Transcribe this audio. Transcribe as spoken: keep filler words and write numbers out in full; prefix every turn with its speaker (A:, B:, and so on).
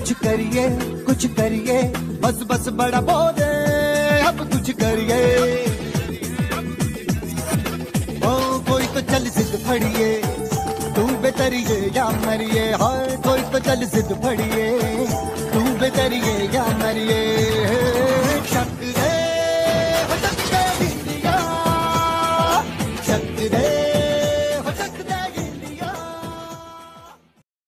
A: कुछ करिए कुछ करिए, बस बस बड़ा बोले अब कुछ करिए। ओ कोई तो चल जिद फड़िए, तू बेतरिए या मरिए, हाय कोई तो चल जिद फड़िए,